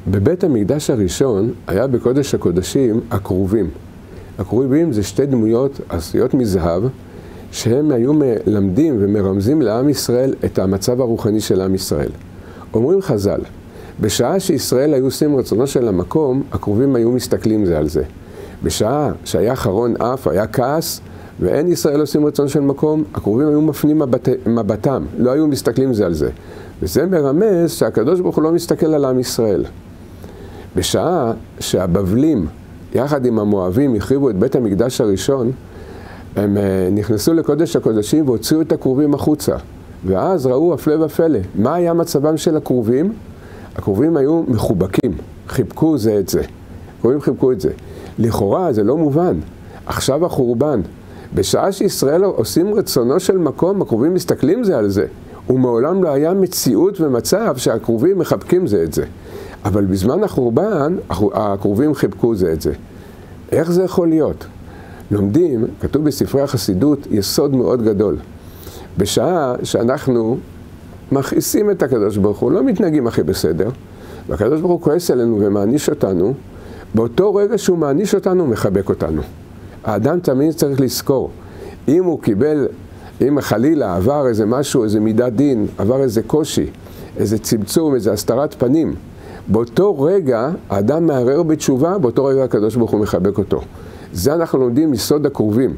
בבית המקדש הראשון היה בקודש הקודשים הקרובים. הקרובים זה שתי דמויות עשויות מזהב, שהם היו מלמדים ומרמזים לעם ישראל את המצב הרוחני של עם ישראל. אומרים חז"ל, בשעה שישראל היו עושים רצונו של המקום, הקרובים היו מסתכלים זה על זה. בשעה שהיה חרון אף, היה כעס, ואין ישראל עושים רצון של מקום, הקרובים היו מפנים מבטם, לא היו מסתכלים זה על זה. וזה מרמז שהקדוש ברוך הוא לא מסתכל על עם ישראל. בשעה שהבבלים, יחד עם המואבים, החריבו את בית המקדש הראשון, הם נכנסו לקודש הקודשים והוציאו את הקרובים החוצה. ואז ראו הפלא ופלא. מה היה מצבם של הקרובים? הקרובים היו מחובקים, חיבקו זה את זה. הקרובים חיבקו את זה. לכאורה זה לא מובן. עכשיו החורבן. בשעה שישראל עושים רצונו של מקום, הקרובים מסתכלים זה על זה. ומעולם לא היה מציאות ומצב שהקרובים מחבקים זה את זה. אבל בזמן החורבן, הקרובים חיבקו זה את זה. איך זה יכול להיות? לומדים, כתוב בספרי החסידות, יסוד מאוד גדול. בשעה שאנחנו מכעיסים את הקדוש ברוך הוא, לא מתנהגים הכי בסדר, והקדוש ברוך הוא כועס עלינו ומעניש אותנו, באותו רגע שהוא מעניש אותנו, הוא מחבק אותנו. האדם תמיד צריך לזכור, אם הוא קיבל, אם חלילה עבר איזה משהו, איזה מידת דין, עבר איזה קושי, איזה צמצום, איזה הסתרת פנים, באותו רגע האדם מערער בתשובה, באותו רגע הקדוש ברוך הוא מחבק אותו. זה אנחנו לומדים מסוד הקרובים,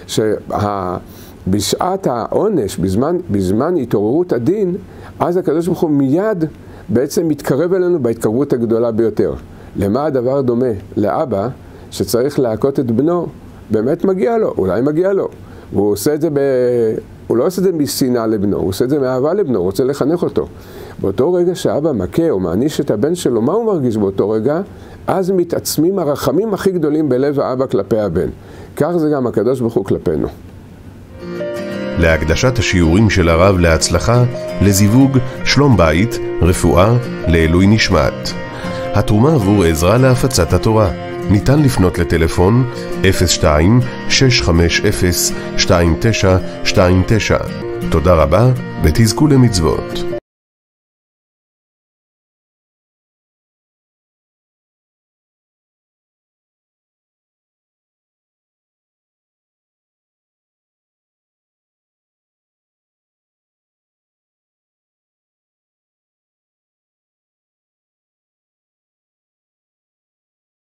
שבשעת העונש, בזמן התעוררות הדין, אז הקדוש ברוך הוא מיד בעצם מתקרב אלינו בהתקרבות הגדולה ביותר. למה הדבר דומה? לאבא שצריך להכות את בנו, באמת מגיע לו, אולי מגיע לו. הוא עושה את זה הוא לא עושה את זה משנאה לבנו, הוא עושה את זה מאהבה לבנו, הוא רוצה לחנך אותו. באותו רגע שאבא מכה או מעניש את הבן שלו, מה הוא מרגיש באותו רגע? אז מתעצמים הרחמים הכי גדולים בלב האבא כלפי הבן. כך זה גם הקדוש ברוך הוא כלפינו. להקדשת השיעורים של הרב להצלחה, לזיווג, שלום בית, רפואה, לעילוי נשמת. התרומה עבור עזרה להפצת התורה. ניתן לפנות לטלפון 02-650-2929. תודה רבה ותזכו למצוות.